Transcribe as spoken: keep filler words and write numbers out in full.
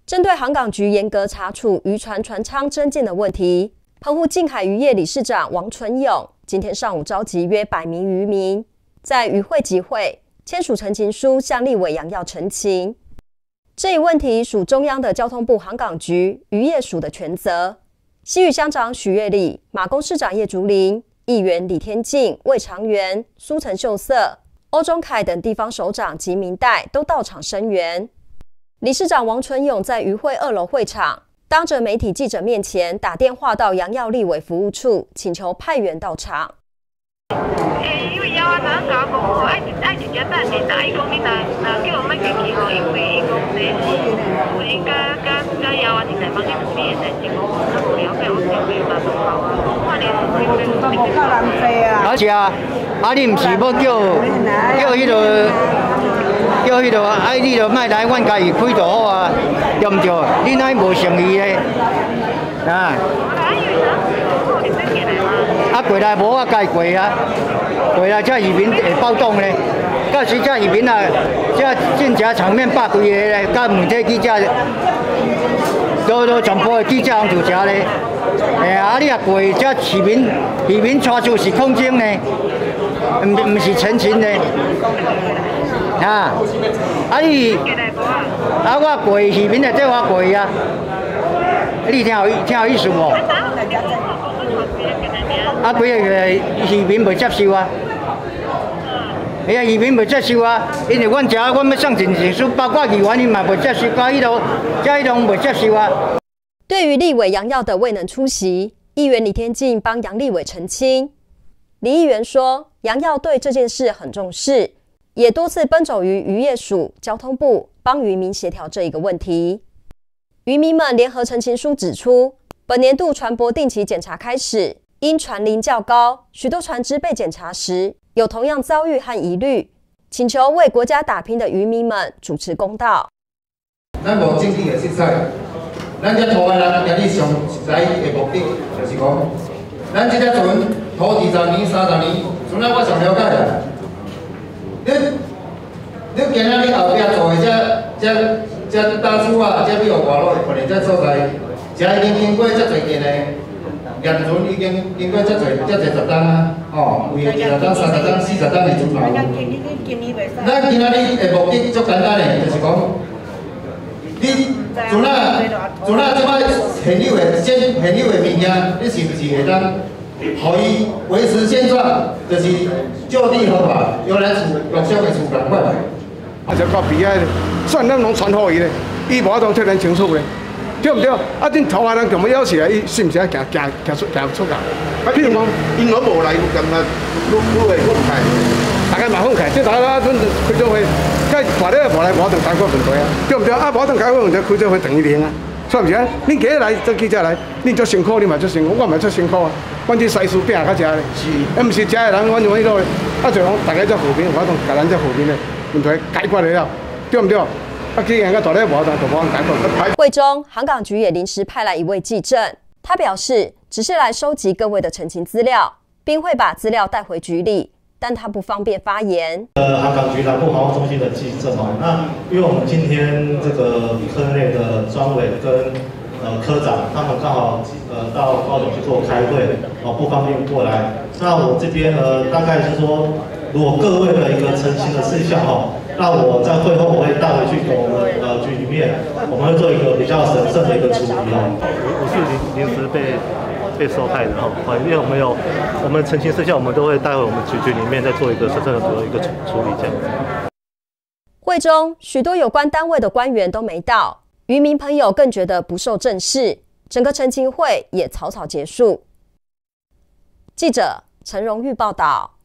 针对航港局严格查处渔船船舱增建的问题，澎湖近海渔业理事长王纯勇今天上午召集约百名渔民，在渔会集会签署陈情书，向立委杨耀陈情。这一问题属中央的交通部航港局渔业署的权责。西屿乡长许月里、马公市长叶竹林、议员李天进、魏长元、苏成秀色、欧中凯等地方首长及民代都到场声援。理事长王纯勇在渔会二楼会场，当着媒体记者面前打电话到杨耀立委服务处，请求派员到场。 诶，因为要我哪甲我讲，我爱爱直接等你，但伊讲你若若叫我莫客气吼，因为伊讲这是有因甲甲甲要我一代帮你处理的代志，我较无了解，我想袂嘛都好啊。看你是是是够人济啊。而且啊，啊你毋是要叫叫迄个。叫迄个啊，你著莫来，阮家己开就好啊，对毋对？你哪无诚意咧？啊！啊，过来无我家过啊，过来遮渔民会暴动咧。到时遮渔民啊，遮进城场面百几个咧，甲媒体记者，都都全部记者拢就遮咧。哎呀，啊你啊过遮渔民，渔民带出是空警呢，毋毋是陈情呢。啊！啊你，啊我过渔民的对我过啊，你听有听有意思无？啊，几个渔民袂接受啊？哎呀，渔民袂接受啊，因为阮遮阮要上陈情书，包括议员伊嘛袂接受，甲迄度，遮迄种袂接受啊。 对于立委杨耀的未能出席，议员李天进帮杨立委澄清。李议员说，杨耀对这件事很重视。也多次奔走于渔业署、交通部，帮渔民协调这一个问题。渔民们联合陈情书指出，本年度船舶定期检查开始，因船龄较高，许多船只被检查时有同样遭遇和疑虑，请求为国家打拼的渔民们主持公道。 咱无正经的实在，咱这拖的人今日上实在的目的就是讲，咱这只船拖二十年、三十年，船仔我上了解啦。你你今仔日后壁做的这这这大厝啊，这比如外路可能这所在，这已经经过遮侪件的验船，已经经过遮侪遮侪十档啊，哦，有二十档、三十档、四十档的船嘛有。咱今仔日的目的足简单的，就是讲，你船啊船啊，即摆现有的现现有的物件，你是不是会当？互伊维持现状，就是就地合法，由咱处陆续的处共款。 啊，就到边仔，算咱拢传互伊咧，伊无法度替咱清楚咧，对毋对？啊，恁台湾人就要要起来，伊是毋是爱行行行出行出界？啊，譬如讲， 因我无来，咁啊，愈愈会分开， 大家嘛分开，即大家阵开做会，甲大家无来无法度解决问题啊，对毋对？啊，无法度解决问题，开做会等于零啊。错毋是啊？恁今日来做记者来，恁足辛苦，你嘛足辛苦，我嘛足辛苦啊。阮这西施饼较食咧，是，啊毋是食的人，阮就迄落，啊就讲大家做和平，我同甲咱这和平的问题解决了，对毋对？啊，既然个大家无同，就无解决。 会中，航港局也临时派来一位记证，他表示只是来收集各位的陈情资料，并会把资料带回局里。但他不方便发言。 呃，航港局南部航空中心的记证哦，那因为我们今天这个科内的专委跟呃科长，他们刚好呃到高雄去做开会，哦不方便过来。那我这边呃大概是说，如果各位的一个澄清的事项哦，那我在会后我会带回去给我们呃局里面，我们会做一个比较神圣的一个处理哦。我是临临时被。被收派的哈，因为我们有我们澄清事项，我们都会带回我们局局里面再做一个审慎的一个处理这样子。 会中许多有关单位的官员都没到，渔民朋友更觉得不受正视，整个澄清会也草草结束。记者陈荣玉报道。